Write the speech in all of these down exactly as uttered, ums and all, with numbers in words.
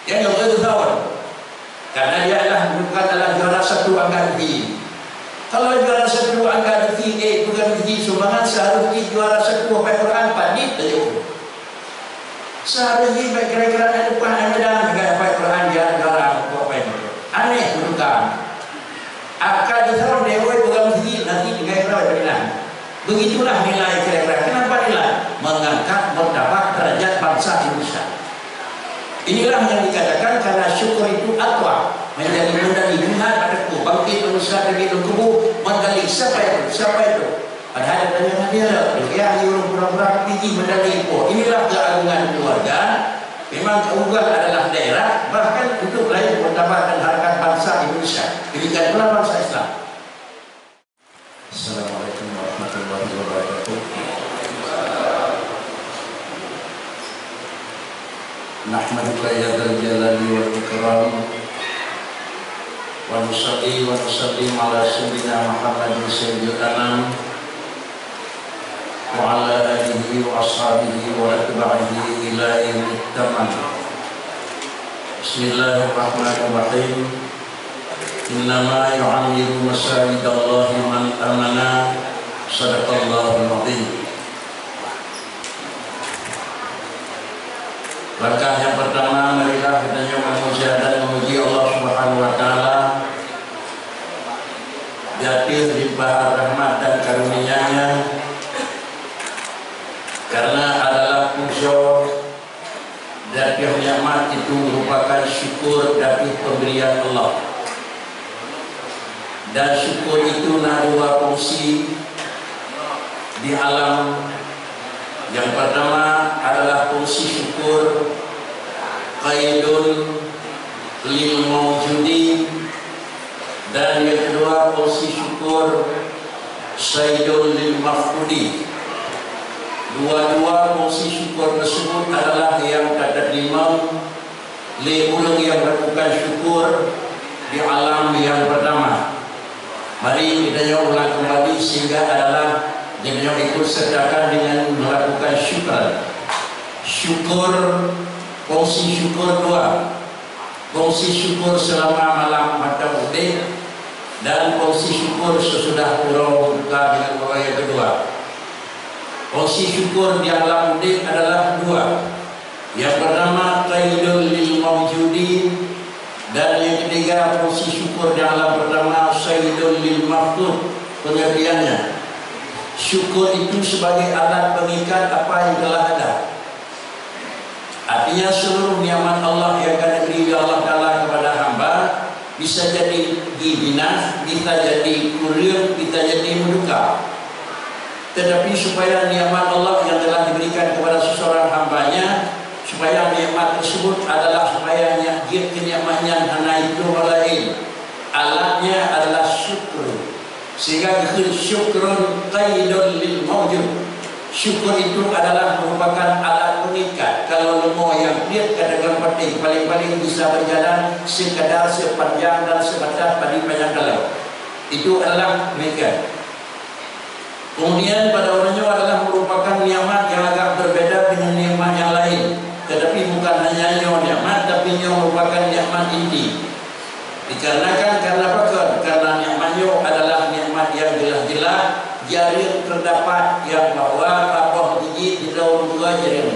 Yang yang itu tahun. Karena dia adalah bukan adalah juara satu angka tinggi. Kalau juara satu angka tinggi, bukan tinggi sumbangan, seharusnya juara satu apa Quran pandit saja. Seharusnya baik kira-kira ada depan ada dalam dengan apa Quran dia juara apa itu. Aneh bukan. Akan ditaruh dewa bukan tinggi nanti dengan berapa benar. Begitulah nilai kira-kira. Kenapa nilai? Mengangkat martabat derajat bangsa Indonesia. Inilah yang dikatakan karena syukur itu atwa menjadi medali bunga padaku bangkit manusia dari kubu medali siapa itu siapa itu padahal adanya dia yang diurung pura-pura tinggi medali itu. Inilah keagungan keluarga. Memang keunggulan adalah daerah bahkan untuk lain martabat dan harkat bangsa Indonesia. Demikian pula bangsa Islam. Assalamualaikum warahmatullahi wabarakatuh. Nahmaduka ya dzal jalali wal ikram wa nusalli wa nusallim ala sayyidina Muhammadin sayyidil anam wa ala alihi wa ashabihi wa atba'ihi ila yaumil tamam. Bismillahirrahmanirrahim. Innama yu'ammiru masajidallahi man amana. Sadaqallahul azim. Langkah yang pertama, marilah kita memuji dan memuji Allah Subhanahu wa taala. Jati limpah rahmat dan karunia-Nya. Karena adalah unsur dari nikmat itu merupakan syukur dari pemberian Allah. Dan syukur itu dua fungsi di alam. Yang pertama adalah fungsi syukur qaidun lil mawjudin, dan yang kedua fungsi syukur saidun lil mafqudi. Dua-dua fungsi syukur tersebut adalah yang terima oleh ulung yang melakukan syukur di alam yang pertama. Mari kita ulang kembali sehingga adalah yang ikut sertakan dengan melakukan syukur. Syukur, fungsi syukur dua. Fungsi syukur selama malam mata udah, dan fungsi syukur sesudah kurang buka dengan orang yang kedua. Fungsi syukur di alam udah adalah dua. Yang pertama qaidul lil mawjudin, dan yang ketiga fungsi syukur di alam pertama saidul lil mafqud. Pengertiannya, syukur itu sebagai alat pengikat apa yang telah ada. Artinya seluruh nikmat Allah yang akan diberi Allah Ta'ala kepada hamba bisa jadi dibina, bisa jadi kurir, bisa jadi menduka. Tetapi supaya nikmat Allah yang telah diberikan kepada seseorang hambanya, supaya nikmat tersebut adalah supaya dia kenikmatan hanya itu lain. Alatnya adalah syukur. Sehingga disebut syukrun qaidun lil mawjud. Syukur itu adalah merupakan alat pengikat. Kalau lemah yang lihat kadang-kadang penting, paling-paling bisa berjalan sekadar sepanjang dan sebatas pada panjang kalau. Itu adalah pengikat. Kemudian pada orangnya adalah merupakan nikmat yang agak berbeda dengan nikmat yang lain. Tetapi bukan hanya nikmat, tapi yang merupakan nikmat inti. Dikarenakan karena apa? Karena nikmatnya adalah nikmat yang jelas-jelas, jari terdapat yang bahwa apa tinggi di dalam dua jari.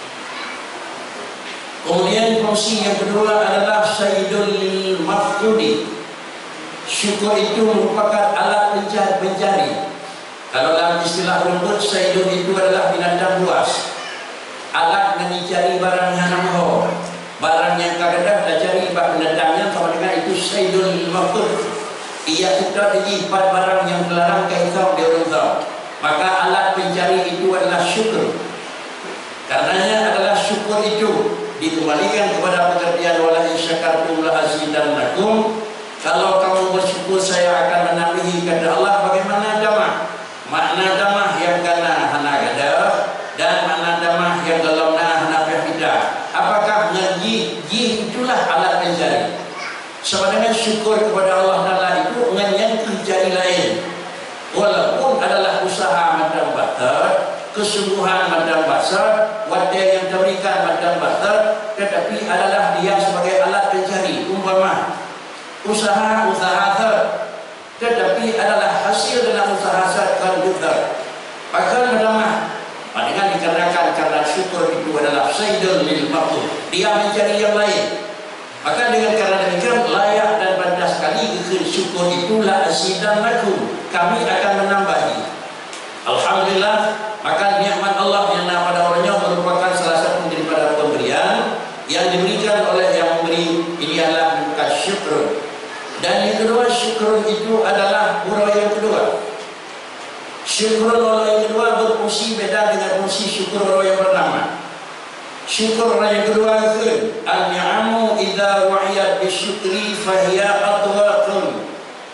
Kemudian fungsi yang kedua adalah saidul lil mafqudi. Syukur itu merupakan alat pencari. Kalau dalam istilah rumput, saidul itu adalah binatang buas. Alat mencari barang yang namanya. Barang yang kadang-kadang dah cari ibad binatangnya sama dengan itu saidul lil mafqud. Ia sudah dijibat barang yang dilarang kaitau dia orang tahu. Maka alat pencari itu adalah syukur. Karenanya adalah syukur itu dikembalikan kepada pengertian wala in syakartum la azidannakum. Kalau kamu bersyukur saya akan menambahi, kata Allah. Bagaimana damah? Makna damah yang kana hana gada dan makna damah yang dalam hana fahida. Apakah ngaji? Ji itulah alat pencari. Sama dengan syukur kepada Allah Ta'ala itu dengan yang terjadi lain. Walaupun adalah usaha madam batar, kesungguhan madam basar, wadah yang diberikan madam batar, tetapi adalah dia sebagai usaha-usaha ter, tetapi adalah hasil dalam usaha sahaja juga. Bahkan bernama dengan dikarenakan karena syukur itu adalah saydul lil maqsud, dia mencari yang lain. Maka dengan karena demikian layak dan pantas sekali syukur itulah asidan lakum, kami akan menambahi. Alhamdulillah, maka nikmat Allah yang ada pada orangnya merupakan salah satu daripada pemberian yang diberikan oleh yang memberi. Ini adalah bukan syukur. Dan yang kedua, syukur itu adalah urau yang kedua. Syukur urau yang kedua berfungsi beda dengan fungsi syukur urau yang pertama. Syukur urau yang kedua itu al-ni'amu idza wa'iyat bisyukri fahiya atwaqun.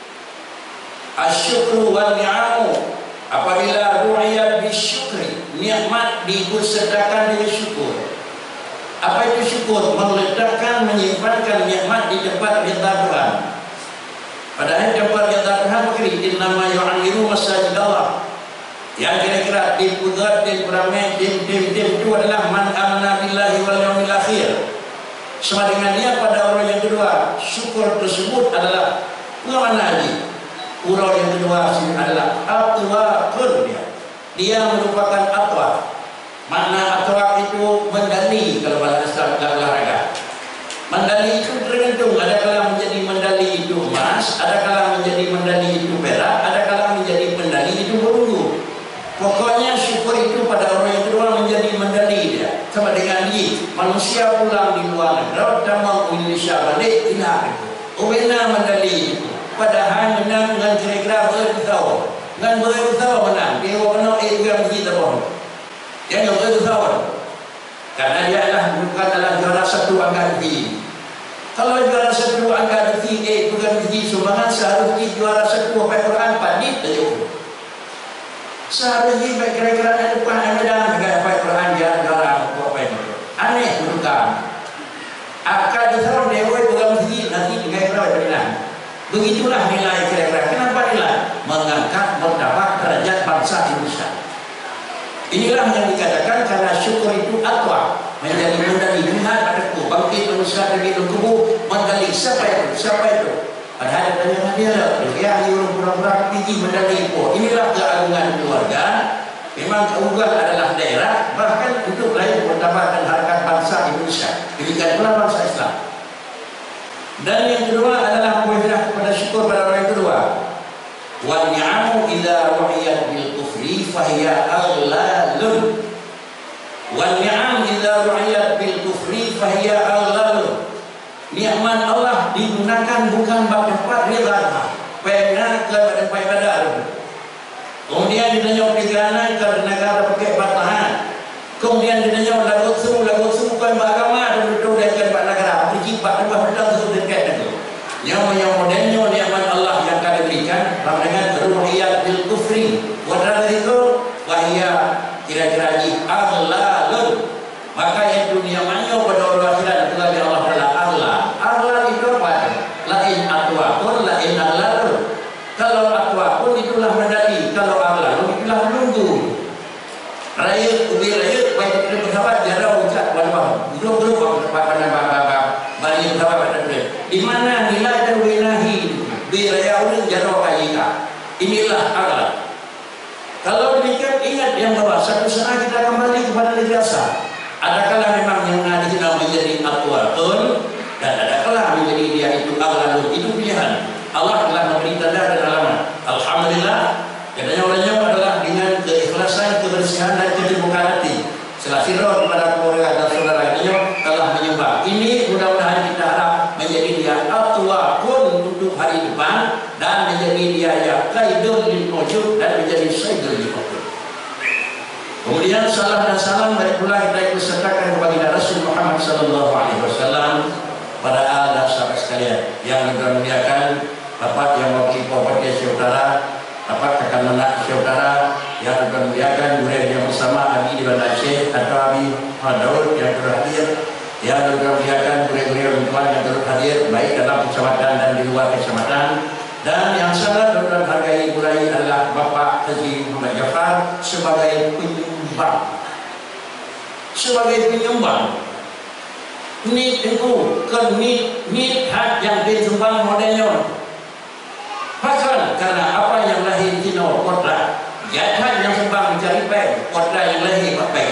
Asyukru wal ni'amu, apabila ru'iyat bisyukri, nikmat diikutsertakan dengan syukur. Apa itu syukur? Meletakkan, menyimpankan nikmat di tempat rida Tuhan. Padahal tempat rida Tuhan begini, innama yu'amiru masajid Allah. Yang kira-kira tim pugat, tim beramai, tim tim tim itu adalah man amana billahi wal yaumil akhir. Sama dengan dia pada orang yang kedua, syukur tersebut adalah mana lagi? Urau yang kedua adalah atwaqun, dia. Dia merupakan atwa. Makna atwa itu mendali kalau bahasa olahraga. Mendali itu tergantung, ada kala menjadi mendali itu emas, ada kala menjadi mendali itu perak, ada kala menjadi mendali itu perunggu. Pokoknya syukur itu pada orang yang kedua menjadi mendali dia. Sama dengan ini, manusia pulang di luar negeri, damang Indonesia balik, hilang itu. Ubena mendali itu. Padahal menang dengan kira-kira beritahu, dengan beritahu menang. Dia menang itu yang kita bohong. Dia yang beritahu. Karena dia adalah bukan adalah juara satu angkat tinggi. Kalau juara satu angkat tinggi, eh bukan tinggi sumbangan seharusnya juara satu apa Quran pandit saja. Seharusnya baik kira-kira ada depan ada dengan apa Quran dia juara apa itu. Aneh bukan. Akad itu dewa bukan tinggi nanti dengan berapa bilang. Begitulah nilai kira-kira. Kenapa nilai? Mengangkat martabat derajat bangsa Indonesia. Inilah yang dikatakan karena syukur itu atwa, menjadi mendali. Lihat padaku, bangkit manusia dari kubu mendali. Siapa itu? Siapa itu? Padahal ada dia lah. Ya, orang pura-pura tinggi mendali itu. Inilah keagungan keluarga. Memang keunggulan adalah daerah, bahkan untuk lain martabat dan harkat bangsa Indonesia. Demikian pula bangsa Islam. Dan yang kedua adalah muhibah kepada syukur pada orang yang kedua. Wal ni'amu idza wa'iyat bil kufri fahiya aglalun. Wal ni'am idza wa'iyat bil kufri fahiya aglalun. Nikmat Allah digunakan bukan bagi tempat rida, pena ke badan ibadah. Kemudian ditanya pikiran ke negara pakai batahan. Kemudian ditanya lagu su lagu su ke agama dan itu dengan negara pergi pak dua pedang su dekat itu. Yang yang modelnya nikmat Allah yang kami berikan dengan ruhiyat bil kufri. Wadar itu wahia kira-kira ji aglalun. Maka yang dunia manyo pada orang akhirat itu lagi Allah adalah aghlal. Aghlal itu apa? Lain atwaqun lain aglalun. Kalau atwaqun itulah medali, kalau aglalun itulah menunggu. Rakyat ubi rakyat baik kita bersahabat jarang ucap wal-wal. Belum-belum pada bab-bab balik bersahabat pada dia. Di mana nilai dan winahi bi rayaun jarang kayika. Inilah aghlal. Kalau demikian ingat yang bahwa satu saat kita kembali kepada negeri asal. Adakala memang yang ada di dalam menjadi atwaqun dan adakala menjadi dia itu aglalun, itu pilihan. Allah telah memberi tanda dan alamat. Alhamdulillah, katanya orangnya adalah dengan keikhlasan, kebersihan dan keterbukaan hati. Selasiroh kepada keluarga dan saudara-saudaranya telah menyembah. Ini mudah-mudahan kita harap menjadi dia atwaqun untuk hari depan dan menjadi dia ya qaidul lil wujud dan menjadi sayyidul lil wujud. Kemudian salam dan salam dari pula kita ikut sertakan kepada Rasul Muhammad sallallahu alaihi wasallam, pada al dan sahabat sekalian yang dimuliakan, Bapak yang mewakili Kabupaten Saudara, Bapak kakak nenek Saudara yang dimuliakan, Guru yang bersama Abi di Banda Aceh atau Abi Daud yang turut hadir, yang dimuliakan guru-guru yang tuan yang turut hadir baik dalam kecamatan dan di luar kecamatan. Dan yang sangat berhargai mulai adalah Bapak Haji Muhammad Jafar sebagai penyumbang. Sebagai penyumbang. Ni itu ke ni ni hak yang disumbang modelnya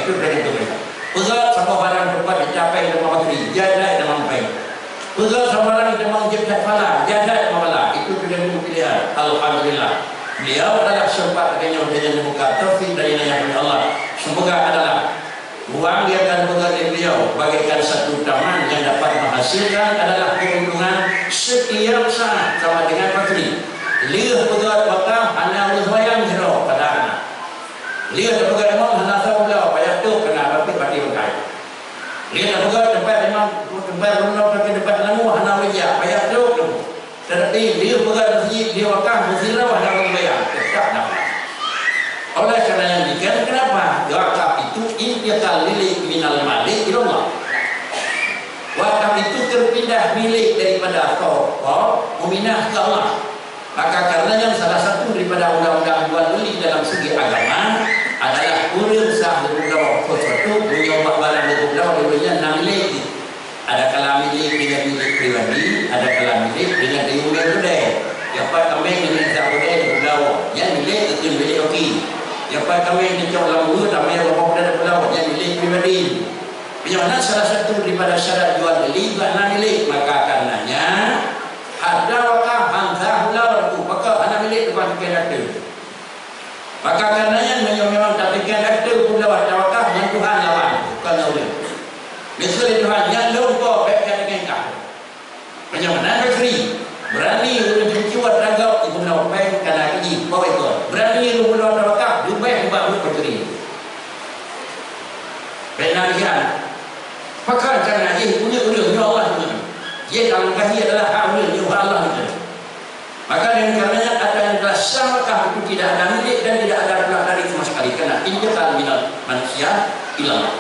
itu dari itu. Pegat sama barang tempat dicapai dengan materi, jadah dengan baik. Pegat sama barang dengan jebak pala, jadah dengan pala. Itu pilihan pilihan. Alhamdulillah. Beliau adalah sempat dengan yang muka taufik dari yang Allah. Semoga adalah uang yang akan pegat dari beliau bagaikan satu taman yang dapat menghasilkan adalah keuntungan setiap saat sama dengan materi. Lihat pegat wakam hanya uzwayang jero pada anak. Lihat pegat memang hanya tahu beliau payah tu kena tapi pati berkait. Lihat pegat tempat memang tempat rumah pakai tempat lamu hanya wajah payah tu. Tetapi lihat pegat masjid dia wakam muzirah hanya membayar tetap dapat. Oleh kerana yang demikian kenapa wakaf itu intiqal milik minal malik ilallah. Wakaf itu terpindah milik daripada Allah memindah ke Allah. Maka karenanya salah satu daripada undang-undang jual beli dalam segi agama adalah kurir sah berubah sesuatu menyobak barang berubah dulunya enam milik. Ada kala milik dengan milik pribadi, ada kala milik dengan diunggah budaya. Yang pak kami dengan tak budaya berubah, yang milik itu milik oki. Yang pak kami dicok lambu, kami bawa budaya berubah, yang milik pribadi. Bagaimana salah satu daripada syarat jual beli enam milik, maka karenanya ada wakaf hangzah ular itu maka anak milik depan pikiran aktif. Maka karenanya memang tak pikiran aktif pula ada wakaf yang Tuhan lawan bukan oleh. Misalnya Tuhan yang lupa baikkan dengan kau. Bagaimana negeri berani untuk jiwa teragap ibu nak baik kena kaji bawa itu. Berani untuk ada wakaf dubai buat buat petri. Benar kan? Maka karena ini punya ulang Allah punya. Dia dalam kahiyat adalah hak milik Allah itu. Maka dengan karenanya ada yang adalah samakah itu tidak ada milik dan tidak ada pula dari sama sekali karena intiqal minal manusia ilallah.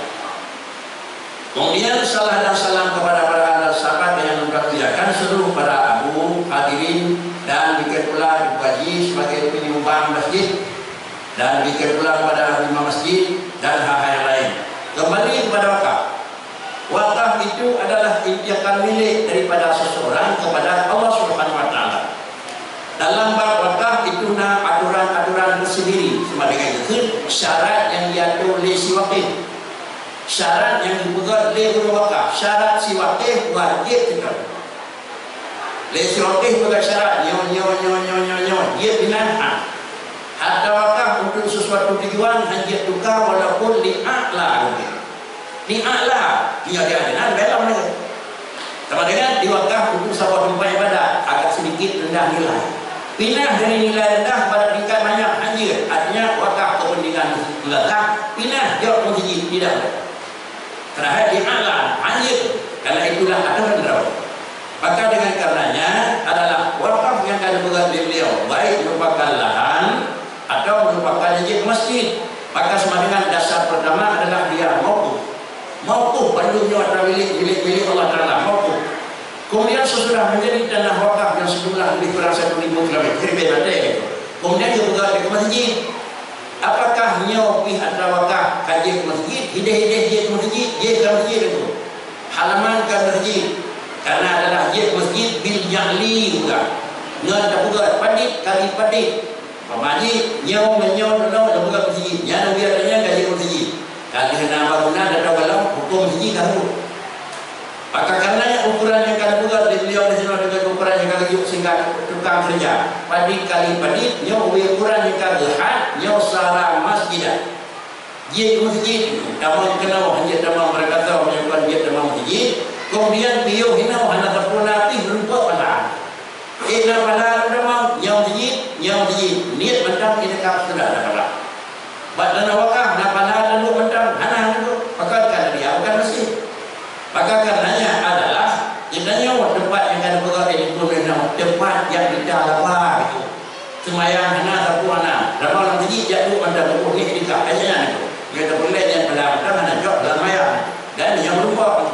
Kemudian salah dan salam kepada para sahabat yang memperhatikan seluruh para abu hadirin dan bikin pula Haji sebagai penyumbang masjid dan bikin pula kepada imam masjid dan hal-hal yang lain. Kembali kepada wakaf. Wakaf itu adalah intiqal milik daripada seseorang kepada Allah Subhanahu wa taala. Dalam bab wakaf itu nak aturan-aturan tersendiri sama dengan itu syarat yang diatur oleh si wakif. Syarat yang dibuat oleh guru wakaf, syarat si wakif wajib kita. Le si wakif buat syarat nyo nyo nyo nyo nyo nyo dia binatang. Ada wakaf untuk sesuatu tujuan hanya tukar walaupun li'a'la mungkin. Ni'a'lah dia dia ada dalam mana sama dengan diwakaf untuk sebuah tempat ibadah agak sedikit rendah nilai pindah dari nilai rendah pada tingkat banyak hanya artinya wakaf kepentingan letak pindah dia masjid tidak boleh kerana ni'a'lah hanya karena itulah aturan raw. Maka dengan karenanya adalah wakaf yang akan dibuat oleh beliau baik merupakan lahan atau merupakan masjid maka sama dengan dasar pertama adalah dia mauquf. Mauquf bandungnya adalah milik milik milik Allah Taala mauquf. Kemudian sesudah menjadi tanah wakaf yang sejumlah lebih kurang satu ribu kilometer lebih ada itu. Kemudian dia bergerak ke masjid. Apakah nyawa pihak wakaf kaji ke masjid, hidah-hidah dia ke masjid, dia ke masjid itu. Halaman ke masjid. Karena adalah dia ke masjid bil jahli juga. Nyawa tak bergerak padit kali padit. Pemaji nyawa menyawa nyawa tak bergerak masjid. Nyawa biarnya kaji ke masjid. Kalau hendak bangunan ada dalam hukum masjid kamu. Maka karenanya ukuran yang kali buat di beliau di sini dengan ukuran yang kali yuk sehingga tukang kerja. Padi kali padi nyo ukuran yang kali hat nyo sara masjid. Dia ke masjid. Kamu kenal hanya nama mereka tahu menyebut dia nama masjid. Kemudian beliau hendak hendak terpuna pi berupa pada. Ina pada nama nyo masjid nyo masjid. Niat mentang ini kau sudah ada pada. Badan wakaf nak pada lalu mentang hana itu maka kan dia bukan masjid. Maka karenanya adalah jenanya tempat yang ada berada di pulau tempat yang tidak apa itu. Semayang hana satu hana. Dalam masjid jatuh anda berbuat ni kita hanya itu. Kita boleh yang dalam dalam hana jauh dalam mayang dan yang berupa.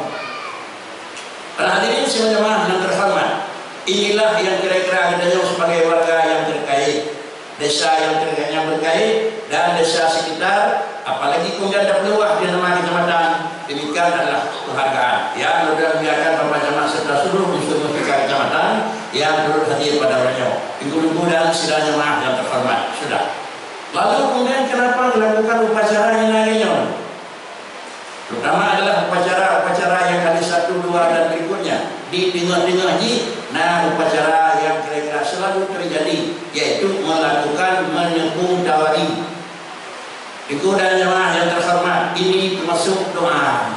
Para hadirin semuanya yang terhormat. Inilah yang kira-kira kita sebagai warga yang terkait. Desa yang terkait yang berkait dan desa sekitar apalagi kemudian ada peluang di nama kecamatan demikian adalah penghargaan yang sudah biarkan Bapak Jamaah serta seluruh institusi kecamatan yang turut hadir pada orangnya minggu-minggu dan sidang jemaah yang terhormat sudah. Lalu kemudian kenapa dilakukan upacara yang lainnya? kedua dan berikutnya. Di tengah-tengah ini, nah upacara yang kira-kira selalu terjadi, yaitu melakukan menepung tawari. Ibu dan jemaah yang terhormat, ini termasuk doa.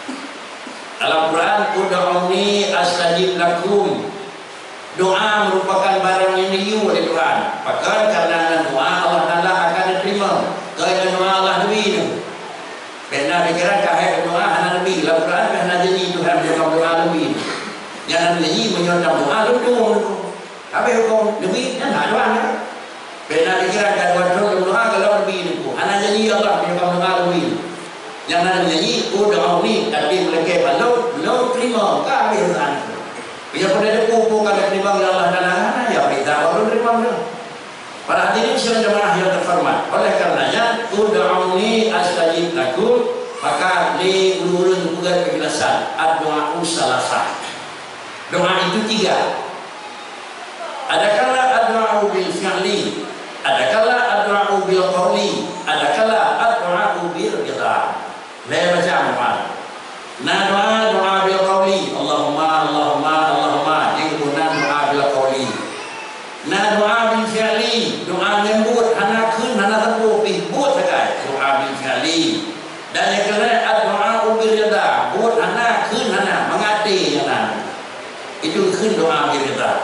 Dalam Quran, ud'uni astajib lakum. Doa merupakan barang yang diu oleh Tuhan. Bahkan karena doa Allah Taala akan diterima. Kerana doa Allah Nabi. Karena pikiran kahai doa hana Nabi. Dalam Quran hana janji Tuhan dalam doa Nabi. Yang Nabi menyertai doa lu. Tapi hukum Nabi kan hana doa. Karena pikiran kahai doa kalau Nabi itu. Hana janji Allah dalam doa Nabi. Yang Nabi ud'uni tapi mereka belum belum terima kahai doa. Bila pada ada pupuk kalau terima oleh Allah Taala, ya kita baru terima dia. Para hadirin sekalian jemaah yang terhormat, oleh karenanya ud'uni astajib lakum, maka li ulun bukan penjelasan ad-du'a salasah. Doa itu tiga. Adakala ad-du'a bil fi'li, adakala ad-du'a bil qawli, adakala ad-du'a bil ridha. Lain macam apa? Nah doa doa bil qawli, Allahumma Allahumma Allahumma, yang kemudian doa bil qawli. Nah doa bil fi'li, doa yang buat hana kun hana tapu pi buat saja doa bil fi'li. Dan yang kedua doa bil ridha, buat hana kun hana mengati hana. Itu kun doa bil ridha.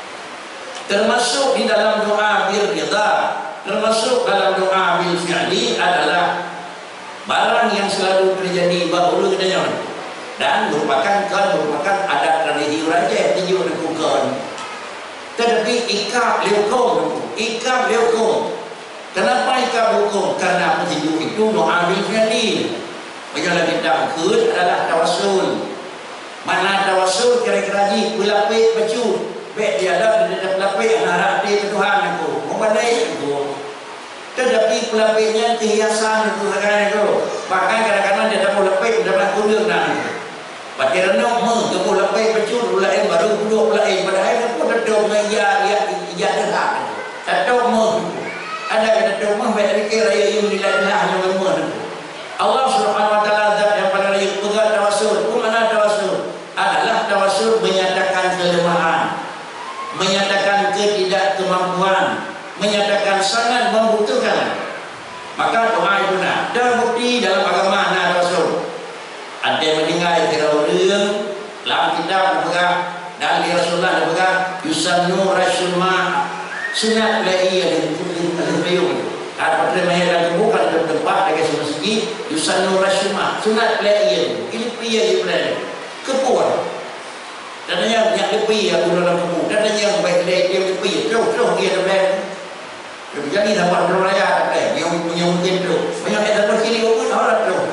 Termasuk di dalam doa bil ridha, termasuk dalam doa bil fi'li adalah barang yang selalu terjadi bahulu kedanya dan merupakan kan merupakan adat tradisi raja tinju lakukan. Tetapi ikap leukom, ikap leukom. Kenapa ikap leukom? Karena tinju itu doa bil fi'li. Menjadi tawassul adalah tawassul. Mana tawassul kira-kira ni pelapik baju, baik dia ada di pelapik harap di Tuhan aku. Membandai aku. Tetapi pelapiknya kehiasan itu sekarang itu. Bahkan kadang-kadang dia dapat lepik, dapat kuliah nak. Baca renung, meng, dapat lepik pecut, ulai baru duduk ulai. Padahal dia pun datuk mengia, ia ia derhak. Datuk meng, ada kata datuk meng, baik fikir raya yang nilai nilai hanya meng. Allah Subhanahu Wa Taala zat yang pada raya pegang tawassul. Mana tawassul? Adalah tawassul menyatakan kelemahan, menyatakan ketidakkemampuan, menyatakan sangat membutuhkan. Maka doa itu nak ada bukti dalam agama nak Rasul. Ada yang mendengar kira orang dalam kitab berpegang dan di Rasulullah berpegang yusannu rasulma sunat lai yang dipuyung. Ada pada mahir bukan dalam tempat lagi semestinya yusannu rasulma sunat lai ini pria Ibrahim kepuan. Dan yang yang lebih aku dalam kepu. Dan yang baik dia dia lebih terus terus dia dalam. Jadi dapat beraya ada yang punya mungkin tu. Banyak yang dapat kiri pun orang tu.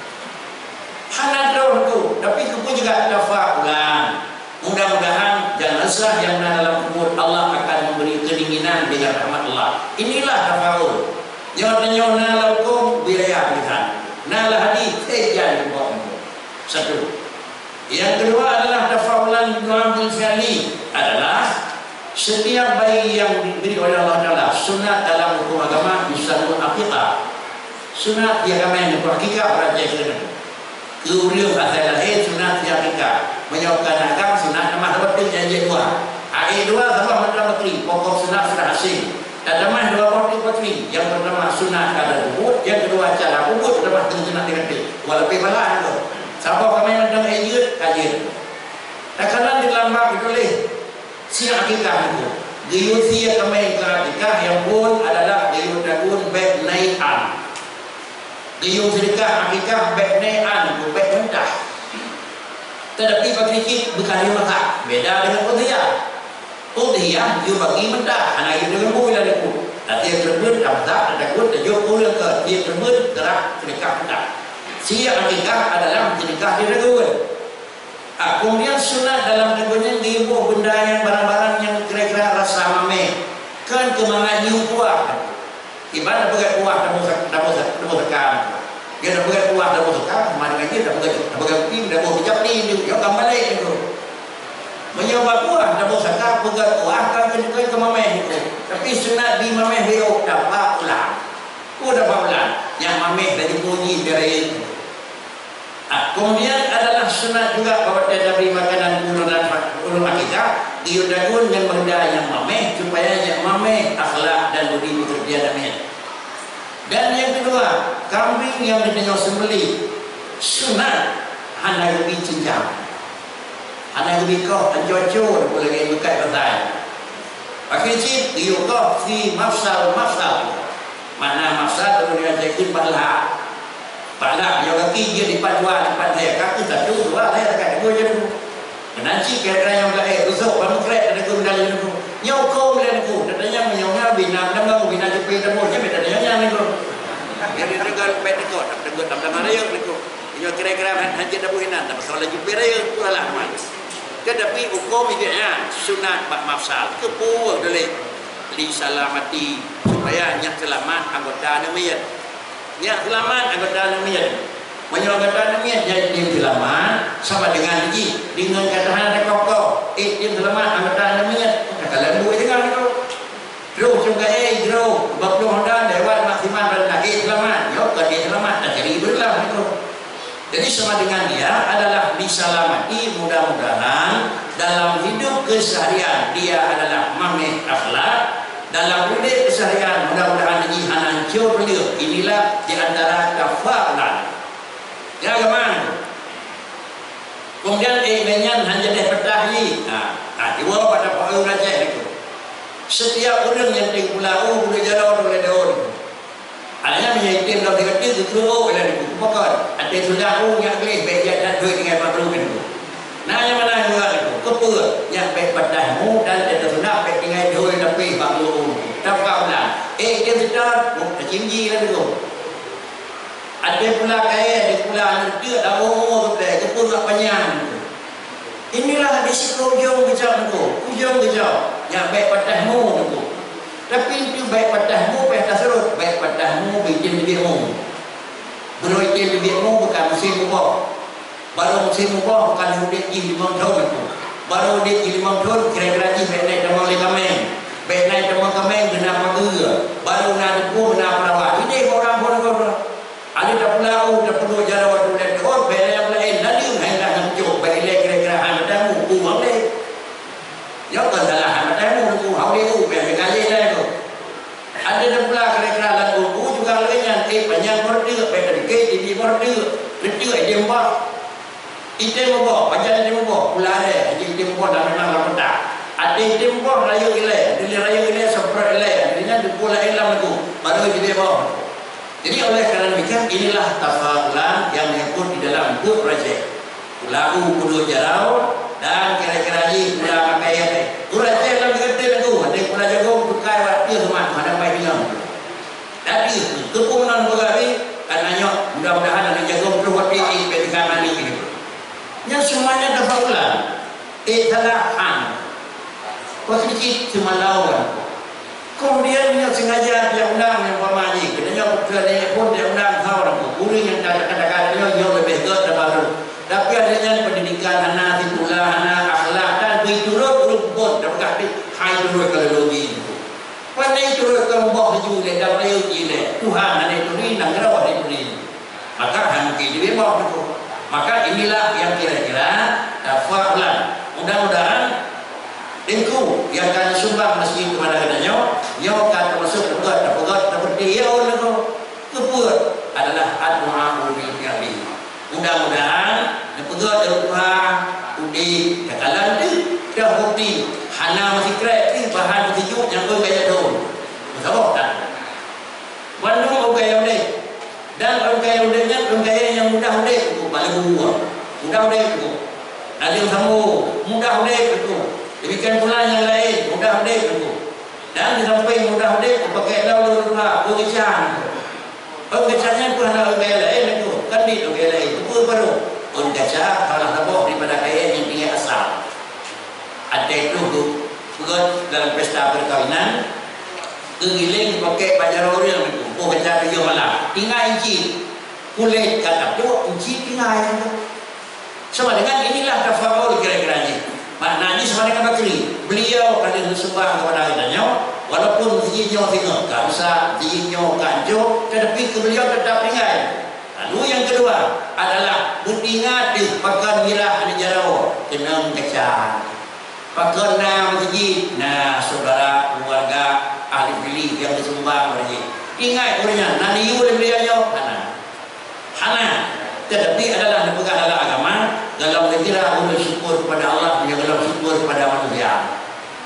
Hana tu, tapi itu pun juga tafaulan. Mudah-mudahan jangan sah yang dalam kubur Allah akan memberi kedinginan dengan rahmat Allah. Inilah tafaul. Jangan tanya nalar kum biraya Tuhan. Nalar hadis ejan buat. Satu. Yang kedua adalah tafaulan doa bil fi'li adalah setiap bayi yang diberi oleh Allah Taala sunat dalam hukum agama disebut aqiqah. Sunat yang kami hukum aqiqah raja kita. Keuriung asal lahir sunat yang aqiqah. Menyokkan agam sunat nama seperti janji dua. Ayat dua sama macam menteri. Pokok sunat sudah asing. Dan nama dua pokok menteri. Yang pertama sunat ada kubur, yang kedua cara kubur pertama sunat dengan ti. Walaupun malah itu. Siapa kami macam ayat kajian. Dan kalau di dalam bab itu leh. Siap akikah itu diusia kami ke akikah yang pun adalah diudagun baik naikan diusia akikah baik naikan itu baik mudah. Tetapi bagi kita bukan maka beda dengan udhiyah. Udhiyah dia bagi mudah anak itu dengan boleh itu nanti yang terbun dapat ada good dan jauh boleh ke dia terbun gerak sedekah mudah. Siap akikah adalah sedekah diragun. Ah, kemudian sunat dalam tentunya diibuh benda yang barang-barang yang kira-kira rasa mameh kan kemangan nyium kuah ibarat pegat kuah dan musak dan musak dan musakan dia dah pegat kuah dan musakan mana dengan dia dah pegat dah pegat tim dah mau kecap ni dia yang kembali itu menyoba kuah dan musakan pegat kuah kan kan ke mameh itu tapi sunat di mameh dia dapat ulang ku dapat ulang yang mameh dah dipuji dari Ah, kemudian adalah sunat juga bahawa dia beri makanan ulun dan ulun akikah diudagun dengan benda yang mameh supaya yang mameh akhlak dan budi pekerja damai. Dan yang kedua, kambing yang ditengok sembelih sunat hanya lebih cincang, hanya lebih kau anjur-anjur boleh lagi bukai batai. Pakai cip diuk kau si mafsal mafsal. Mana mafsal kemudian jadi pahala. Pahala yang kaki dia di padua di padai kaki satu dua lah dekat dua je tu. Menanci kira-kira yang belai rusuk bangun kerek ada ku medali tu. Nyau kau boleh tu. Datanya menyongnya bina dan mau bina jepi dan mau jepi dan yang ni tu. Yang dia dengar pet tu, tak dengar tak dengar dia tu. Dia kira-kira hanya dah buhinan tapi soal jepi dia tu lah mai. Tetapi hukum dia sunat bak mafsal kepuh boleh li salamati supaya nyak selamat anggota nemiat. Nyak selamat anggota nemiat. Menyelamatkan nemiat jadi dia selamat sama dengan ini dengan katahan ada kokoh eh dia selamat anggota nemiat kalau dua dengan itu terus juga eh terus baplu honda lewat maksimal dan eh selamat yo ke dia selamat dan jadi berlah itu. Jadi sama dengan dia adalah diselamati mudah-mudahan dalam hidup keseharian dia adalah mameh akhlak. Dalam hidup keseharian mudah-mudahan ini hancur beliau. Inilah di antara kafalah. Ya gaman. Kemudian emenyan hanya dah petahi. Nah, nah dua pada Pak Raja itu. Setiap orang yang tinggal pulau boleh jalan boleh daun. Adanya menjadi tim dalam dekat itu keluar oleh itu. Pokok ada sudah oh yang boleh baik dan duit dengan Pak Ruben itu. Nah yang mana juga itu kepul yang baik pedahmu dan ada sudah baik dengan duit tapi Pak Ruben. Dapat lah. Eh dia sudah mau tinggi lah itu. Ada pula kaya, ada pula nanti ada oh betul kepul tak panjang. Inilah risiko ujung kejauh itu, ujung kejauh yang baik pedahmu itu. Tapi itu baik padahmu, baik tasarut, baik padahmu, bikin bibirmu. Berulang bibirmu bukan musim ubah. Baru musim ubah bukan udah lima tahun itu. Baru udah lima tahun kira-kira ni baik naik demam lekameng, baik naik demam kameng kena pagar. Baru nak duku kena perawat. Ini orang pun orang. Ada tak pulau, tak perlu jalan waktu dan oh baik yang lain. Nanti hendak hancur baik lek kira-kira hamadamu, buang lek. Ya kan salah hamadamu tu, hau dia tu baik kali dah. Ada dan pula kira-kira lagu juga lainnya eh panjang berdua baik dari ke di berdua berdua dia buat itu mau panjang dia mau pula ada jadi dia mau dah memang lah tak ada dia mau rayu gila dia rayu gila seperti gila dia dia pula elam lagu baru dia mau jadi oleh kerana demikian inilah tafakulan yang diikut di dalam buku raja lagu kudu jarau dan kira-kira ini pula pakai apa raja dalam kata lagu ada pula jago bukai waktu semua ada baik bilang tapi kepunan berlari katanya mudah-mudahan ada jago berbuat ini ketika mandi ini yang semuanya tafakulan eh salahan posisi cuma lawan kemudian yang sengaja dia undang yang pemaji katanya kerana pun dia undang tahu orang guru yang kata-kata dia yang lebih good baru tapi adanya pendidikan anak itulah anak akhlak dan berturut urut dapat hai turut teknologi itu pandai turut kembang juga dan rayu gile Tuhan ada itu ni nak gerak itu ni maka hamki dia bawa itu maka inilah yang kira-kira tafakulan mudah-mudahan Engkau yang akan sumbang masjid kepada katanya, yang akan termasuk terbuat, terbuat, seperti ya Allah keput adalah addu'a bil fi'li. Mudah-mudahan terbuat dari Tuhan, udi kekalan tu dah bukti. Hana masih kerek ni bahan sejuk yang bergaya tu. Betul tak? Bandung bergaya udah. Dan bergaya udahnya bergaya yang mudah udah tu, paling buah. Mudah udah tu. Ada yang sambung, mudah udah tu. Demikian pula yang lain mudah dek itu dan di samping mudah dek pakai lalu lupa pengecan pengecannya pun ada gaya lain itu kan di gaya lain itu baru pengecan kalau nabok daripada gaya yang tinggi asal ada itu bukan dalam pesta perkawinan kegiling pakai pajar orang itu pengecan dia malah tinggal inci kulit kata tu inci tinggal itu sama dengan inilah tafawul kira-kiranya. Maknanya sama dengan bakri. Beliau kali bersembah kepada katanya, walaupun jinya tengok, tak usah jinya kanjo, tetapi beliau tetap tinggal. Lalu yang kedua adalah beringat di pakai mirah di jarau kena kecah. Pakai nama masjid, nah saudara, keluarga, ahli pilih yang disumbang masjid. Ingat orangnya, nani yu dan beliau hana. Hana. Tetapi adalah dipegang dalam agama, dalam negara boleh syukur kepada Allah, menjaga dalam syukur kepada manusia.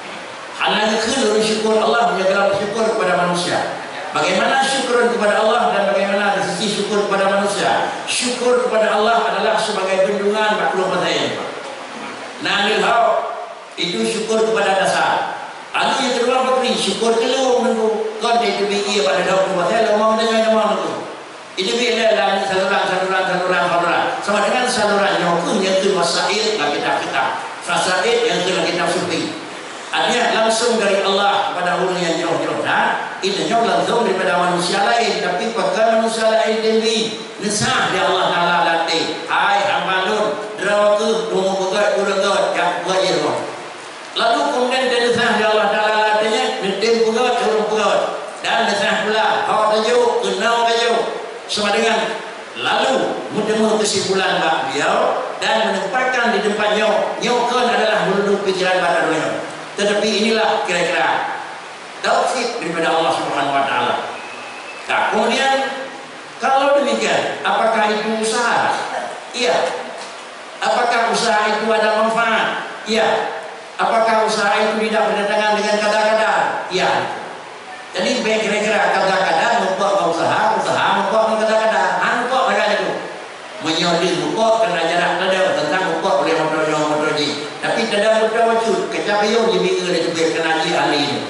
Hana itu boleh syukur Allah, menjaga dalam syukur kepada manusia. Bagaimana syukur kepada Allah dan bagaimana di sisi syukur kepada manusia? Syukur kepada Allah adalah sebagai bendungan maklum pertanyaan. Nanil hau itu syukur kepada dasar. Lalu yang kedua begini, syukur keluar menunggu kau di dunia pada daun rumah saya mau dengan mau menunggu. Ini bila dalam saluran saluran saluran saluran sama dengan saluran nyokung yang itu wasaid lagi kita kita fasaid yang itu lagi kita sufi. Artinya langsung dari Allah kepada orang yang jauh-jauh. Nah, itu jauh langsung daripada manusia lain. Tapi pakai manusia lain demi nesah di Allah Taala latih. Hai amalun, derawaku rumah begat kurang jak wajib. Lalu kemudian dia nesah di Allah Taala latihnya netem begat orang begat dan nesah pula hawa tajuk kenal tajuk sama dengan lalu menemu kesimpulan bab beliau dan menempatkan di depan nyok nyokkan adalah menunduk pikiran pada dunia. Tetapi inilah kira-kira taufik daripada Allah Subhanahu wa taala. Nah, kemudian kalau demikian, apakah itu usaha? Iya. Apakah usaha itu ada manfaat? Iya. Apakah usaha itu tidak berdatangan dengan kata-kata? Iya. Jadi kira-kira kata-kata membuat usaha, usaha membuat kata-kata. Angkok mereka itu menyodin buku kena jarak ada tentang buku boleh motor-motor ji. Tapi tidak mudah wujud kecapion di minggu itu biar kena ji ahli ini.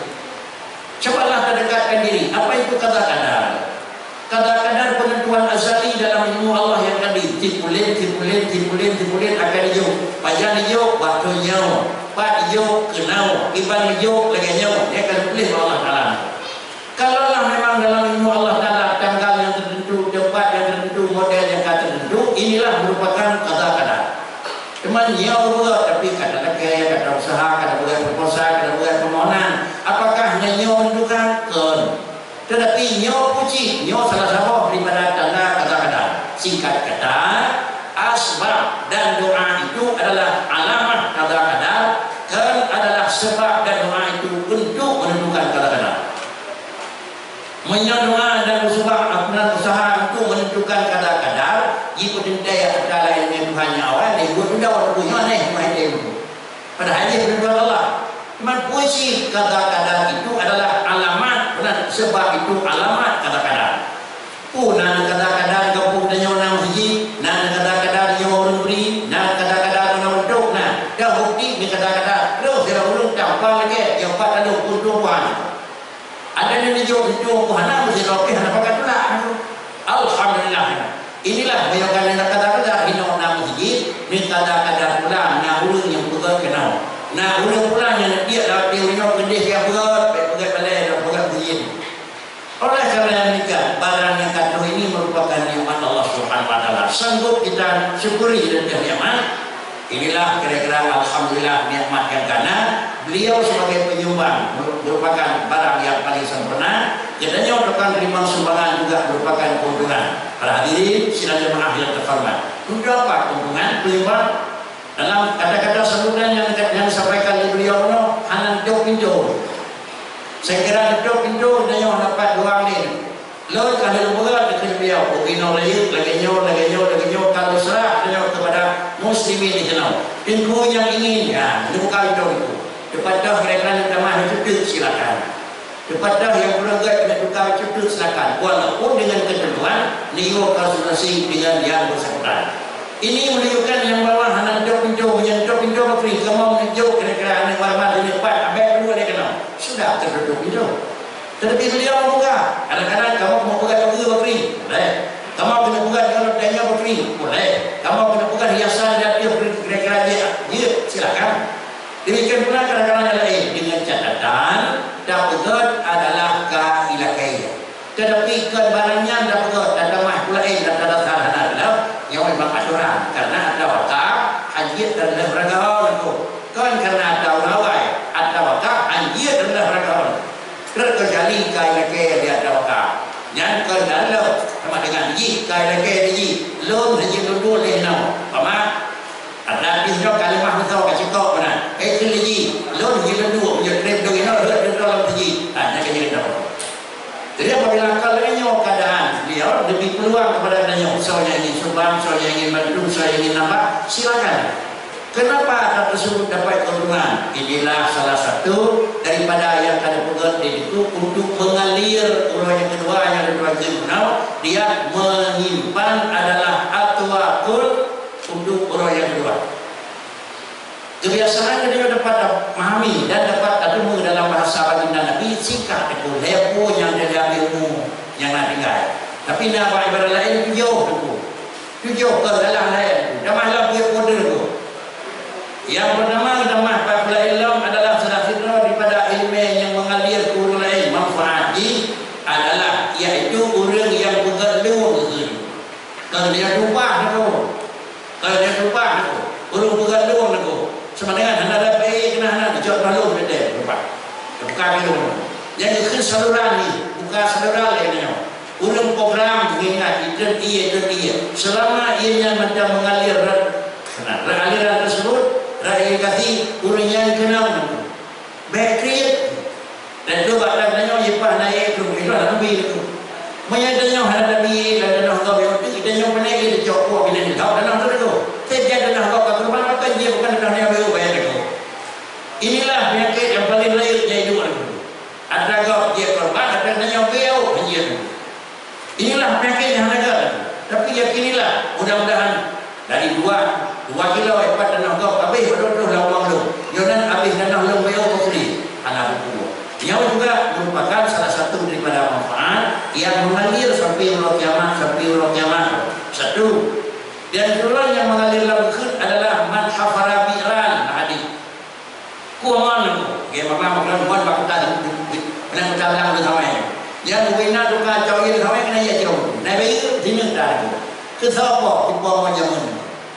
Cobalah terdekatkan diri. Apa itu kata-kata? Kata-kata penentuan azali dalam ilmu Allah yang tadi tipulin, tipulin, tipulin, tipulin akan hijau. Pajan hijau, waktu nyau. Pat hijau, kenau. Iban hijau, lagi nyau. Dia akan pilih Allah Ta'ala. Kalaulah memang dalam ilmu Allah Ta'ala tanggal yang tertentu, tempat yang tertentu, model yang tertentu, inilah merupakan kata-kata. Teman nyau berat, tapi kata lagi, kata usaha, kata buat proposal, kata buat permohonan. Apakah hanya nyau menentukan? Kan. Tetapi nyau puji, nyau salah satu daripada tanda kata-kata. Singkat kata, asbab dan doa itu adalah alamat kata-kata, kan adalah sebab dan doa itu untuk menentukan kata-kata. Menyodoa dan usaha dan usaha untuk menentukan kata-kata, jika dendaya kata lainnya Tuhannya awal, dia buat benda orang punya nih, main dia. Padahal dia penentuan Allah. Cuman puisi kata-kata itu adalah alamat, benar sebab itu alamat kata-kata. Oh, nan kata-kata gabung dengan orang siji, nan kata-kata dengan orang beri, nan kata-kata dengan dok, nah, dah bukti ni kata-kata. Lo sira ulung tampal lagi, yang pat ada untung wan. Ada yang dijauh-jauh Tuhan mesti rokeh apa kata lah. Alhamdulillah. Inilah bayangan kata-kata hina nama siji, ni kata-kata pula na ulung yang berat kenal. Nah, ulung pula yang dia dapat diurang kedih yang berat, berat balai dan berat begini. Oleh kerana nikah, barang yang kata ini merupakan nikmat Allah Subhanahu wa taala. Sanggup kita syukuri dan nikmat. Inilah kira-kira alhamdulillah nikmat yang kanan. Beliau sebagai penyumbang merupakan barang yang paling sempurna. Jadinya untuk terima sumbangan juga merupakan keuntungan. Para hadirin sidang jemaah yang terhormat. Untuk apa keuntungan penyumbang? Dalam kata-kata sambutan yang yang disampaikan oleh beliau no, hanan jauh pinjau. Saya kira jauh pinjau dan yang dapat dua ini. Lalu kalau berat dengan beliau, bukino lagi, lagi nyo, lagi nyo, lagi nyo. Kalau serah beliau kepada muslimin di sana. Tengku yang ingin, ya, ini bukan itu itu. Kepada mereka yang damai cukup silakan. Kepada yang beragam yang tukar cukup silakan. Walaupun dengan ketentuan, niyo konsultasi dengan yang bersangkutan. Ini menunjukkan yang bawah hanan jauh pinjau, yang jauh pinjau beri kamu menunjuk kira-kira anak warma di depan, abang kedua dia kenal. Sudah tertutup pinjau. Tetapi beliau buka. Kadang-kadang kamu mau buka juga beri, boleh. Kamu kena buka kalau tanya beri, boleh. Kamu kena buka hiasan dan dia kira-kira dia, ya silakan. Demikian pula kadang-kadang yang lain dengan catatan dapat adalah kailakai. Tetapi kebarangnya dapat ada mahpula lain dan ada saran adalah yang memang aturan karena ada wakaf haji dan lembaga itu kan karena ada ulawai ada wakaf haji dan lembaga terkecuali kailakai dia ada wakaf yang kedua sama dengan haji kaya lagi ji lom haji dulu leh nau pama ada di sana kalimah betul kat cakap mana eh tu lagi lom haji dulu punya trip doi nau dah dalam haji ah nak jadi apa jadi apabila kalanya keadaan beliau lebih peluang kepada adanya saya ingin sumbang saya ingin bantu saya ingin nampak silakan. Kenapa hal tersebut dapat keuntungan? Inilah salah satu daripada yang kami pegang itu untuk mengalir urang yang kedua yang kedua guna dia menyimpan adalah atwakul untuk urang yang kedua. Kebiasaan dia dapat memahami dan dapat ketemu dalam bahasa baginda Nabi singkat itu lepo yang dia ilmu yang nak tinggal. Tapi nak buat ibadah lain tujuh tu. Tujuh ke dalam lain. Dah malam dia order tu. Yang pertama damah pada ilmu adalah salah satu daripada ilmu yang mengalir ke orang lain manfaati adalah iaitu orang yang bergaduh tu. Kalau dia lupa tu, kalau dia lupa tu, orang bergaduh tu. Sama dengan anda ada bayi kena anda dijawab lalu beda lupa. Bukan itu. Yang itu saluran ni, bukan saluran lainnya. Orang program mengingat itu dia itu dia. Selama ianya macam mengalir aliran tersebut rakyat kasih urang yang kenal baik kreat dan tu bakal tanya ipah naik tu itu ada nabi itu menyadanya ada nabi dan ada engkau itu kita yang pernah kita cokok bila ni kau dalam tu tu sejak dalam kau kau rumah maka dia bukan dalam yang baru bayar tu inilah penyakit yang paling lain jadi dua tu ada kau dia korban ada nanya beliau hanya tu inilah penyakit yang ada tapi yakinilah mudah-mudahan dari dua dua kilo empat dan enam habis betul-betul lawang lu jodan habis dan enam lu beliau beri anak buku yang juga merupakan salah satu daripada manfaat yang mengalir sampai ulang kiamat sampai ulang kiamat satu dan kedua yang mengalir langsung adalah man hafara bi'ran hadis kuaman ke mama makan buat bakutan kena berdalam dengan sama yang wina duka jauh dengan sama kena ya jauh nabi dinner dah ke siapa tiba macam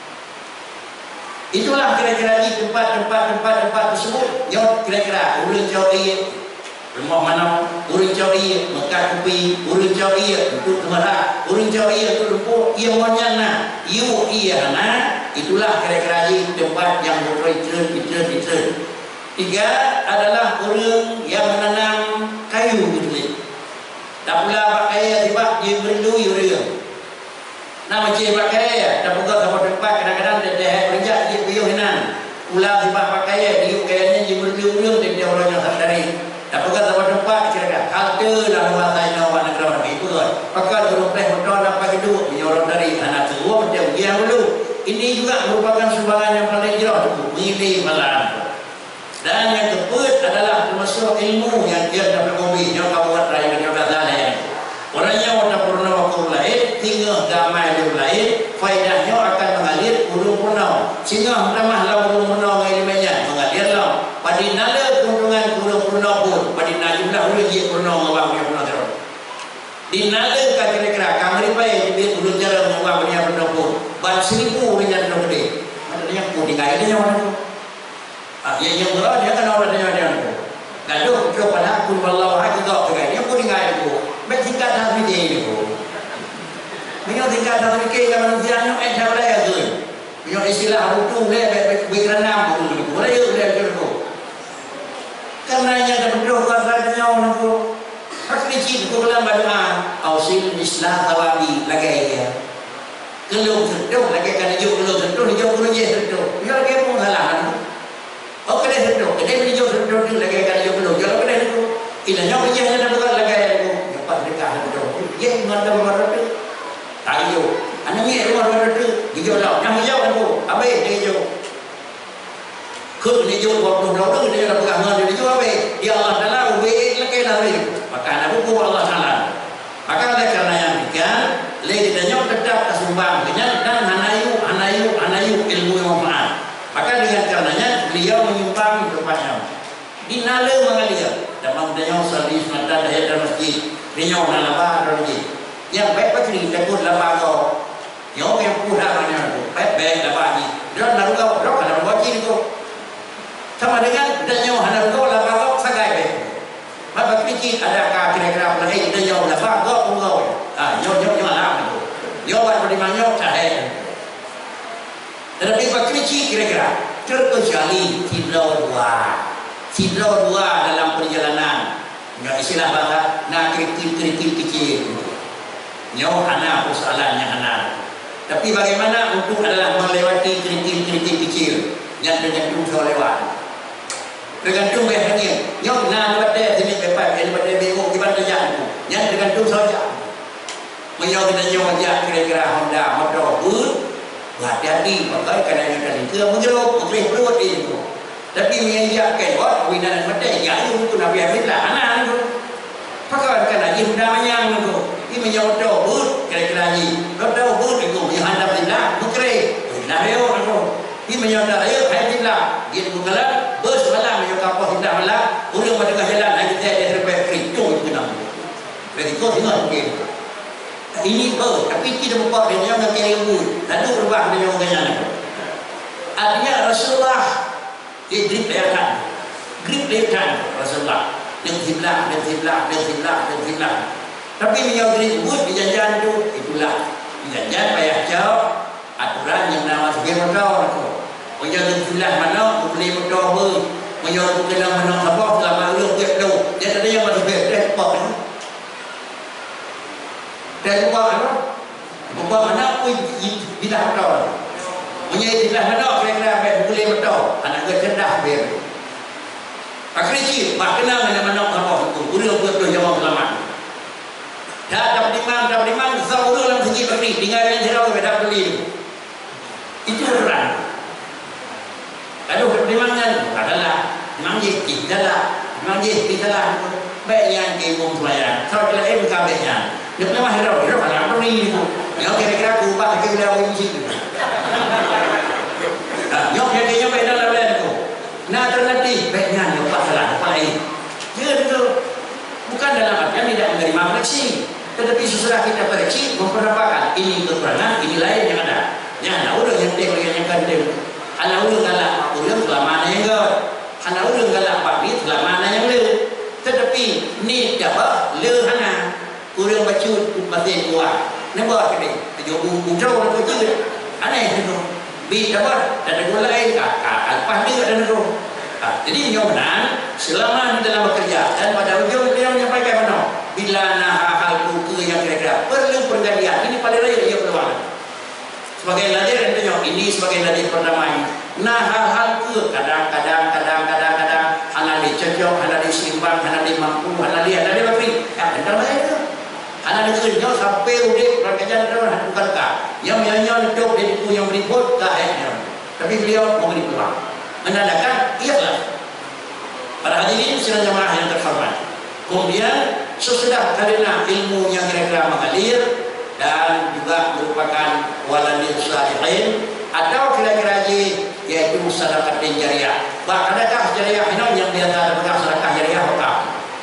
itulah kira-kira di tempat-tempat-tempat-tempat tersebut yang kira-kira urang jauhi rumah mana urang jauhi Mekah Kupi urang jauhi untuk Temerah urang jauhi untuk Lumpur ia monyana iu ia na itulah kira-kira di tempat yang bercerita cerita tiga adalah orang yang menanam kayu gitu tak pula pakai sebab dia merindui orang nama cik pakai tak buka sama tempat kadang-kadang dia dah berjak dia puyuh hinan ulah sebab pakai dia kayaknya dia berliung-liung dan dia orang yang sadari tak buka sama tempat kira-kira halte lah luar tanah awak negara Nabi itu kan pakai berumpah betul dapat hidup punya orang dari anak tua macam dia dulu ini juga merupakan sumbangan yang paling jelas itu milih malam dan yang keempat adalah termasuk ilmu yang dia dapat hobi yang kamu buat raya yang kata saya orangnya orang purna waktu lain tinggal damai di lain faedahnya akan mengalir urung purna sehingga pertama lah urung purna mengalir mengalir lah pada nala keuntungan urung purna pun pada nala jumlah urung dia purna mengawal punya purna terus di nala kan kira-kira kamar baik dia urung cara mengawal punya purna pun ban seribu urung yang terlalu gede maksudnya pun tinggal dia yang mana tu yang yang berada dia kan orang dia dia tu gaduh kepada aku wallahu haqqa dia pun tinggal tu baik tingkat dah video tu Minyak tingkat dalam fikir yang manusianya eh dah beraya tu. Minyak istilah rutu le berkeranam tu tu. Beraya le tu. Karena yang dah berdoa kepada nyawa tu. Hak ni cik tu dalam doa ausil islah tawabi lagi ya. Kelung seduh lagi kan hijau kelung seduh hijau kelung je seduh. Biar lagi pun salah tu. Oh kena seduh. Kena hijau seduh tu lagi kan hijau kelung. Kalau kena tu. Ina nyawa je dah bukan lagi tu. Dapat dekat tu. Ye ngandam marah tu. Tak hijau. Anak ni rumah rumah tu hijau lau. Yang hijau aku. Habis dia hijau. Kut hijau waktu lau tu dia dah pegang dengan dia hijau habis. Dia Allah Ta'ala ubik lagi dah habis. Maka anak buku Allah Ta'ala. Maka oleh kerana yang demikian, lagi ditanya tetap kesumbang. Dan hanayu, hanayu, hanayu ilmu yang manfaat. Maka dengan karenanya beliau menyumbang tempatnya. Di nala mengalir. Dan maknanya salih semata daya dalam masjid. Dia nalabah dalam masjid. Yang baik pasti kita pun lama kau, yang yang pun dah mana tu, baik baik lama ni. Dia nak kau, dia kan nak buat ini tu. Sama dengan kita nyawa hendak kau lama kau sagai baik. Maka fikir ada kah kira-kira apa lagi kita nyawa lama kau pun kau. Ah, nyawa nyawa nyawa lama tu. manyok cahaya. Tetapi berkecil kira-kira terkecuali sidro dua, sidro dua dalam perjalanan. Enggak istilah bahasa nak kerikil-kerikil kecil. Nyo hana persoalannya hana. Tapi bagaimana untuk adalah melewati kerikil-kerikil kecil yang tergantung soal lewat. Tergantung biasanya. Nyo nak lewat dia sini bepat, dia lewat dia bengok di mana jalan. Yang tergantung saja. Menyo kita nyo aja kira-kira Honda motor pun hati-hati pakai kerana yang tadi ke mengeruk, mengeruk perut itu. Tapi menginjakkan buat winan mata ya itu pun Nabi Abid lah anak itu. Pakai kerana dia mudah manyang itu. Dia menyodok pun kira-kira ni. Rodok pun itu menghadap tidak mengeruk. Nah yo itu. Dia menyodok ayo hai tidak. Dia bukanlah bus malam yo kapal tidak malam. Urang pada jalan hai kita dia terbaik kericung itu nama. Jadi kau tengok okey. Ini ber, tapi tidak berbuat dengan yang kiri ilmu. Lalu berubah dengan orang yang artinya Rasulullah dia grip leherkan, grip leherkan Rasulullah. Dengan ziblah, dengan ziblah, dengan ziblah, dengan ziblah. Tapi yang grip but dijanjian itu itulah dijanjian payah jauh aturan yang nama sebagai motor itu. Menjadi dengan ziblah mana boleh motor ber, menjadi kena mana apa selama lu tiap tu. Dia ada yang masuk ke depot. Dan buat apa? Buat mana pun bilah betul. Punya bilah betul kira-kira apa boleh betul. Anak kecerdas biar. Akhirnya cik, mak kenal mana-mana apa itu. Udah buat tu jawab selamat. Dah dapat imam, dapat imam, besar udah dalam segi beri. Tinggal yang cerau dapat beli. Itu orang. Aduh, dapat imam kan? Adalah. Imam je, tidaklah. Imam je, tidaklah. Baik yang kebun semayang. Kalau kita eh berkabehnya. Dia punya mah hero, hero pada apa ni? Yang kira-kira aku ubah ke wilayah orang Mesir. Yang kira-kira baik dalam wilayah itu. Nah alternatif baiknya yang apa salah apa lain. Ya betul. Bukan dalam artian tidak menerima koreksi, tetapi sesudah kita koreksi memperdapakan ini kekurangan, ini lain yang ada. Yang ada udah yang tengok yang kandeng. Anak udah galak udah selama yang gak. Anak udah galak bakri selama yang le. Tetapi ni dapat le hana. Kurang baca masih kuat. Nampak ke ni? Tujuh buku jauh nak baca. Aneh tu. Bi dapat dan ada lain kakak lepas dia dan tu. Jadi nyoman selama di dalam bekerja dan pada ujung dia menyampaikan mana? Bila nah hal buku yang kira-kira perlu pergantian. Ini paling raya dia peluang. Sebagai nadir dan tanya ini sebagai nadir pertama. Nah hal-hal ke kadang-kadang kadang-kadang kadang hana di cocok, hana di seimbang, hana di mampu, hana di hana di bakri. Ya benar lah itu. Anak negeri nyo sampai udik perkajian itu bukan kah? Yang menyanyi hidup di buku yang berikut kahnya. Tapi beliau memberi peluang, menandakan iyalah. Para hadirin sidang jamaah yang terhormat. Kemudian sesudah karena ilmu yang kira-kira mengalir dan juga merupakan waladil salihin atau kira-kira yaitu sedekah jariah. Bahkan adakah jariah ini yang biasa ada bekas sedekah jariah wakaf.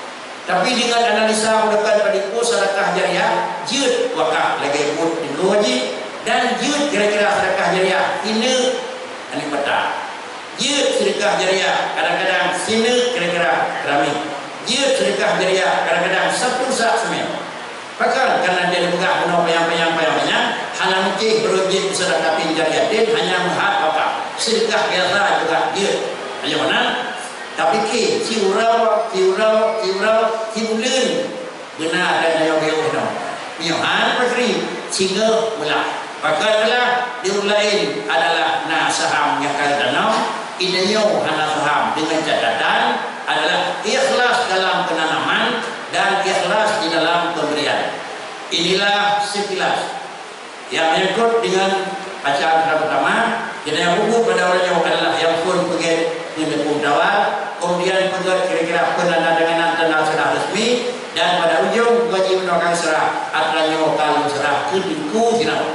Tapi dengan analisa mendekatkan pada itu sedekah jariah, jut wakaf lagi pun di haji dan jut kira-kira sedekah jariah ini ini peta. Jut sedekah jariah kadang-kadang sini kira-kira keramik. Jut sedekah jariah kadang-kadang satu sak semen. Bahkan karena dia dipegang penuh payang-payang-payangnya, hanya mungkin berujung sedekah jariah dia hanya menghad wakaf. Sedekah biasa juga jut. Hanya mana? Tapi ke si urau, si urau, si urau, si bulan benar dan yang yang itu. Miohan pasti singa ulah. Pakailah di lain adalah na saham yang kalian tanam. Inyo hana saham dengan catatan adalah ikhlas dalam penanaman dan ikhlas di dalam pemberian. Inilah sekilas yang menyangkut dengan acara pertama. Jadi yang buku pada orangnya adalah yang pun pergi menyebut dawat. Kemudian juga kira-kira penandatanganan tanda serah resmi dan pada ujung wajib menolak serah atranya wakal serah kediku sinau.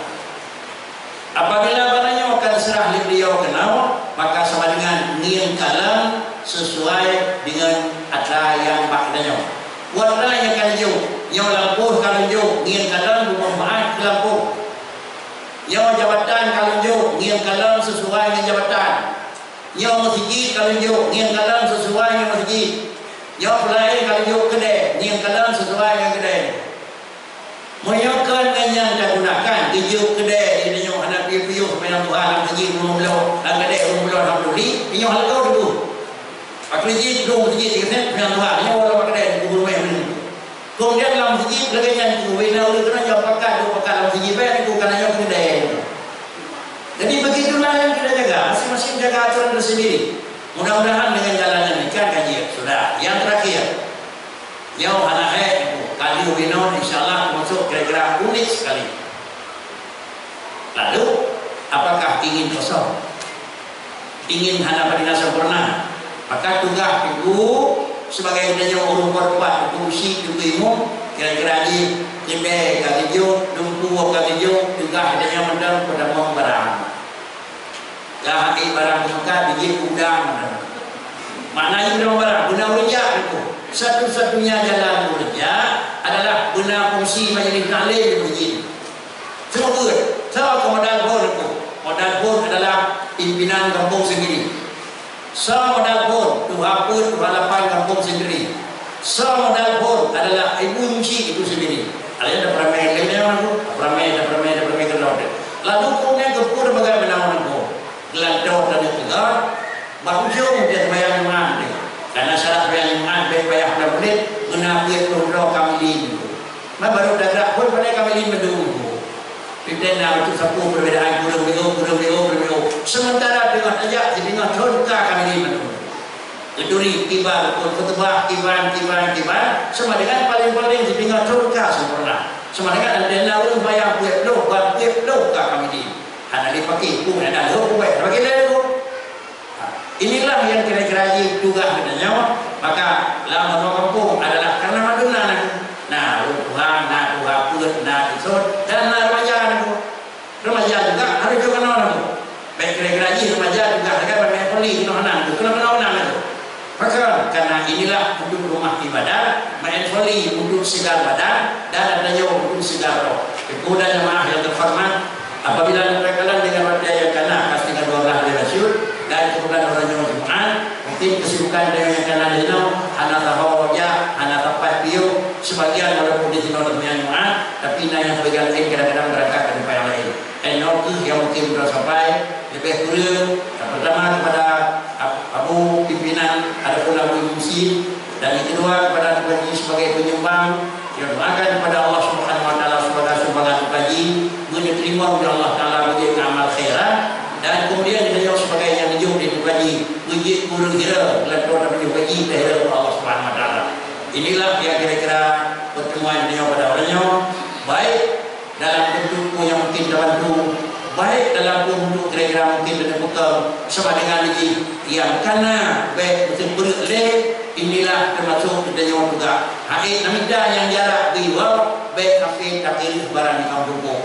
Apabila barangnya wakal serah beliau kenal, maka sama dengan niat kalam sesuai dengan atra yang maknanya. Warna yang kan jauh, yang lampu kalau jauh, niat kalam bermanfaat ke lampu. Yang jabatan kalau jauh, niat kalam sesuai dengan jabatan. Yang masjid kalau jauh, niat kalam sesuai dengan masjid. Yang lain kalau jauh kedai, niat kalam sesuai dengan kedai. Menyokan yang digunakan di jauh kedai masjid rumah belau agak rumah belau alhamdulillah ini hal kau dulu pakai masjid belum masjid kita punya Tuhan ini walau pakai kubur rumah ini kemudian dalam masjid lagi yang kubina oleh kerana jauh pakai jauh pakai dalam masjid baik itu karena jauh kedai jadi begitulah yang kita jaga masing-masing jaga aturan tersendiri mudah-mudahan dengan jalannya ini kan kajian sudah yang terakhir jauh anak hai kali kubina insyaAllah masuk kira-kira unik sekali. Lalu, apakah ingin kosong? Ingin hana padina sempurna? Maka tugas itu sebagai adanya urung korban, fungsi itu ilmu, kira-kira di kebe kalijo, dumpu kalijo, tugas adanya mendal pada mau barang. Lahai barang muka biji udang. Maknanya udang barang, guna urja itu. Satu-satunya jalan urja adalah guna fungsi majlis taklim begini. Cuba saya modal pun itu. Modal pun adalah pimpinan kampung sendiri. Saya modal pun Tuhan pun Tuhan kampung sendiri. Saya modal pun adalah ibu nyuci itu sendiri. Ada peramai lainnya mana tu? Peramai, ada peramai, ada peramai kerana. Lalu kemudian kepur bagaimana mana tu? Gelantar dan tegak. Baru jauh dia bayar iman. Karena syarat bayar iman baik bayar pada boleh guna biar perlu kami ini. Baru dah pun pada kami ini mendung. Kita nak itu satu perbezaan kurang beliau, kurang beliau, kurang beliau. Sementara dengan ajak dengan contoh kami ini menurut. Keduri tiba, ketebak tiba, tiba, tiba. Sama dengan paling-paling dengan contoh sempurna. Sama dengan ada orang bayar buat lo, buat buat lo kami ini. Hanya dipakai pun ada lo buat bagi lo. Inilah yang kira-kira juga benarnya. Maka lama kampung adalah karena maduna. Nah, Tuhan, nah Tuhan pun, nah isod dan nah remaja itu, remaja juga harus juga nol itu. Baik kira-kira ini remaja juga harga banyak poli itu anak itu, kenapa nol itu? Maka karena inilah untuk rumah ibadah, main poli untuk segar badan dan adanya untuk segar roh. Kemudian jemaah yang terhormat, apabila mereka dengan wadai yang kena pasti dengan dua belas rasul dan kemudian orang yang Jumat, mungkin kesibukan dengan yang kena di sini, anak tahu wajah, anak tahu piu. Sebagian walaupun di sini orang yang Jumat, tapi yang sebagian lain kadang-kadang berangkat ke tempat yang lain. Enok yang mungkin sudah sampai lebih kurang. Yang pertama kepada Abu pimpinan, ada pula Abu Musi, dan yang kedua kepada Tuhan sebagai penyumbang. Yang doakan kepada Allah Subhanahu Wa Taala sebagai sumbangan kaji, menerima oleh Allah Taala bagi amal khairat. Dan kemudian kita sebagai yang dijauh di kaji, uji kurang kira, lantar tapi kaji dari Allah Subhanahu Wa Taala. Inilah yang kira-kira pertemuan beliau pada orangnya, baik dalam bentuk yang mungkin terbantu, baik dalam bentuk kira-kira mungkin dengan buka sama dengan lagi yang karena baik betul betul inilah termasuk beliau juga. Hari namida yang jarak beliau baik kafe takir barang di kampung pun.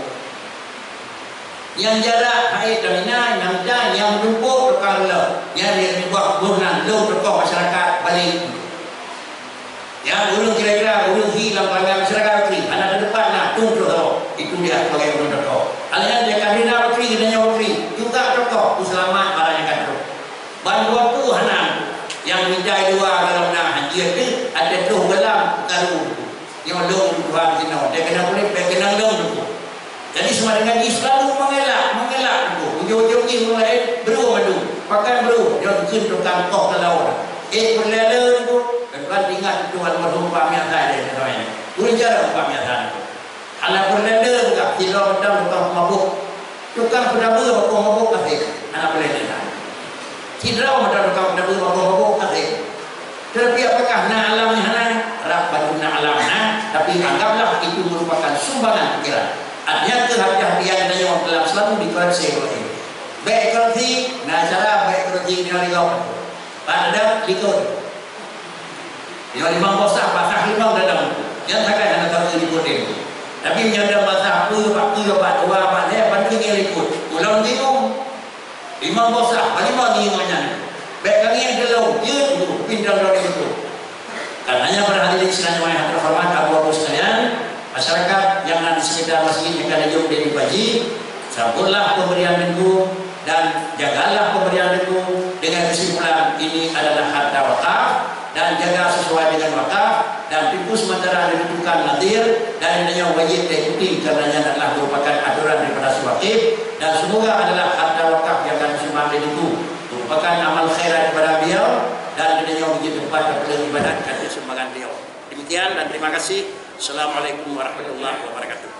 Yang jarak hari namida namida yang menumpuk dekat lo, yang dia buat bulan lo dekat masyarakat balik. Ya, ulung kira-kira ulung hilang pelanggan masyarakat negeri. Anak ke depan nak tunggu tu. Itu dia sebagai ulung tokoh. Alanya dia kahina negeri, dia negeri. Juga tokoh, tu selamat barang yang kata. Bantuan tu hanam. Yang minjai dua dalam nak haji itu ada tu gelam karu. Yang ulung Tuhan sini. Dia kena boleh, dia kena ulung tu. Jadi semua dengan ini selalu mengelak, mengelak tu. Ujung-ujung ini mulai beru madu. Pakai beru, dia mungkin tukang kok kalau. Eh berlele tu. Kan ingat Tuhan merhum pamiat saya dari namanya. Turun cara pamiat saya. Anak berlender juga tidak betul betul mabuk. Tukang berdabu mabuk mabuk kasih. Anak berlender. Tidak betul betul berdabu mabuk mabuk kasih. Tetapi apakah na alamnya hana? Rabbana na alamnya. Tapi anggaplah itu merupakan sumbangan pikiran. Artinya kehati-hatian dan yang dalam selalu dikoreksi oleh ini. Baik koreksi, nah cara baik koreksi ini hari kau. Pada dikor. Yang lima bosak basah lima dalam. Yang tak ada nak tahu ikut itu. Tapi yang ada basah pun, waktu dapat dua, dapat dia bantu dia ikut. Ulang bingung. Lima bosak, lima ni macam. Baik kami yang dalam, dia itu pindah dari itu. Karenanya pada hari ini senang yang terhormat abu-abu sekalian, masyarakat yang ada di sekitar masjid yang ada jauh dari Baji, sambutlah pemberian itu dan jagalah pemberian itu dengan kesimpulan ini adalah harta wakaf. dan jaga sesuai dengan wakaf, dan pintu sementara ditentukan nadir dan adanya wajib diikuti karenanya adalah merupakan aturan daripada si wakif, dan semoga adalah harta wakaf yang akan semakin itu merupakan amal khairat kepada beliau dan adanya menjadi tempat beribadat kata sumbangan beliau. Demikian dan terima kasih. Assalamualaikum warahmatullahi wabarakatuh.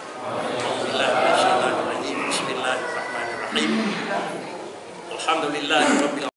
Bismillahirrahmanirrahim. Alhamdulillahirabbil